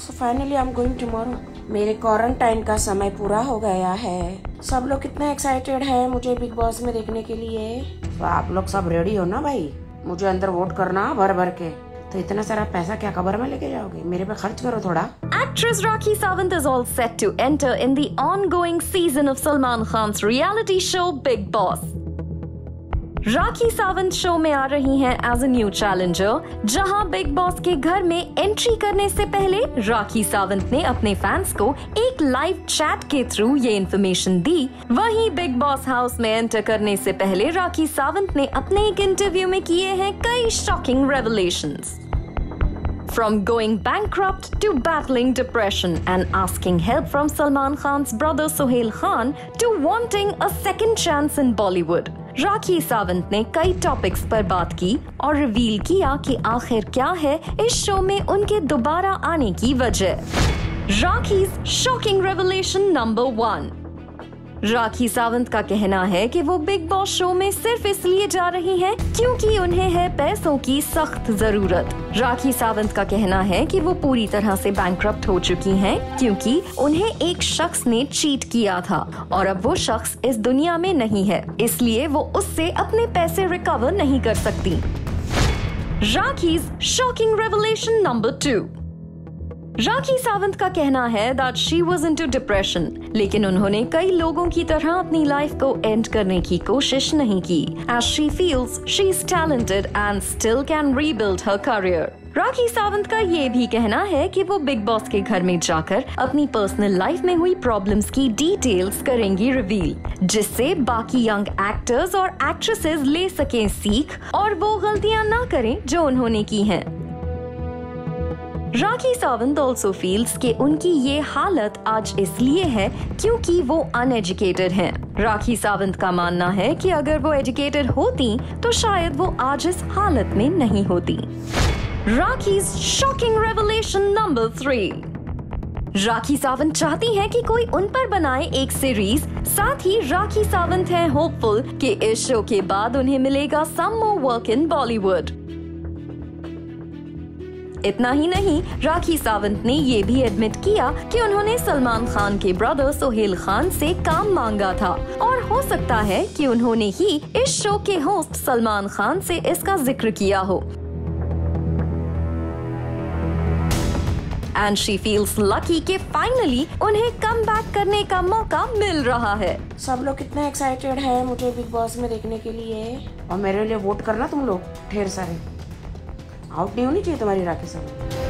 So finally I'm going tomorrow. मेरे quarantine का समय पूरा हो गया है। सब लोग कितने एक्साइटेड हैं मुझे बिग बॉस में देखने के लिए। तो आप लोग सब रेडी हो ना भाई? मुझे अंदर वोट करना भर भर के। तो इतना सारा पैसा क्या कब्र में लेके जाओगे? मेरे पे खर्च करो थोड़ा। Actress Rakhi Sawant is all set to enter in the ongoing season of Salman Khan's reality show Big Boss. Rakhi Sawant show में आ रही हैं एज अ न्यू चैलेंजर, जहां बिग बॉस के घर में एंट्री करने से पहले राखी सावंत ने अपने फैंस को एक लाइव चैट के थ्रू ये इन्फॉर्मेशन दी। वहीं बिग बॉस हाउस में एंटर करने से पहले राखी सावंत ने अपने एक इंटरव्यू में किए हैं कई shocking revelations. From going bankrupt to battling depression and asking help from Salman Khan's brother Sohail Khan to wanting a second chance in Bollywood, Rakhi Sawant ने कई टॉपिक्स पर बात की और रिवील किया कि आखिर क्या है इस शो में उनके दोबारा आने की वजह। Rakhi's shocking revelation number 1। Rakhi Sawant का कहना है कि वो बिग बॉस शो में सिर्फ इसलिए जा रही हैं क्योंकि उन्हें है पैसों की सख्त जरूरत। राखी सावंत का कहना है कि वो पूरी तरह से बैंकरप्ट हो चुकी हैं क्योंकि उन्हें एक शख्स ने चीट किया था और अब वो शख्स इस दुनिया में नहीं है, इसलिए वो उससे अपने पैसे रिकवर नहीं कर सकती। Rakhi's shocking revelation number 2। Rakhi Sawant का कहना है that she was into depression, लेकिन उन्होंने कई लोगों की तरह अपनी लाइफ को एंड करने की कोशिश नहीं की, as she feels she is talented and still can rebuild her career। राखी सावंत का ये भी कहना है कि वो बिग बॉस के घर में जाकर अपनी पर्सनल लाइफ में हुई प्रॉब्लम्स की डिटेल्स करेंगी रिवील, जिससे बाकी यंग एक्टर्स और एक्ट्रेसेस ले सकें सीख और वो गलतियां ना करें जो उन्होंने की हैं। राखी सावंत ऑल्सो फील्स कि उनकी ये हालत आज इसलिए है क्योंकि वो अनएजुकेटेड हैं। राखी सावंत का मानना है कि अगर वो एजुकेटेड होती तो शायद वो आज इस हालत में नहीं होती। Rakhi's shocking revelation number 3। Rakhi Sawant चाहती हैं कि कोई उन पर बनाए एक सीरीज। साथ ही राखी सावंत हैं होपफुल कि इस शो के बाद उन्हें मिलेगा सम मोर वर्क इन बॉलीवुड। इतना ही नहीं, राखी सावंत ने ये भी एडमिट किया कि उन्होंने सलमान खान के ब्रदर सोहेल खान से काम मांगा था और हो सकता है कि उन्होंने ही इस शो के होस्ट सलमान खान से इसका जिक्र किया हो। And she feels lucky कि फाइनली उन्हें कम बैक करने का मौका मिल रहा है। सब लोग कितने एक्साइटेड हैं मुझे बिग बॉस में देखने के लिए और मेरे लिए वोट करना तुम लोग ढेर सारे। आउट नहीं होनी चाहिए तुम्हारी राखी सावंत।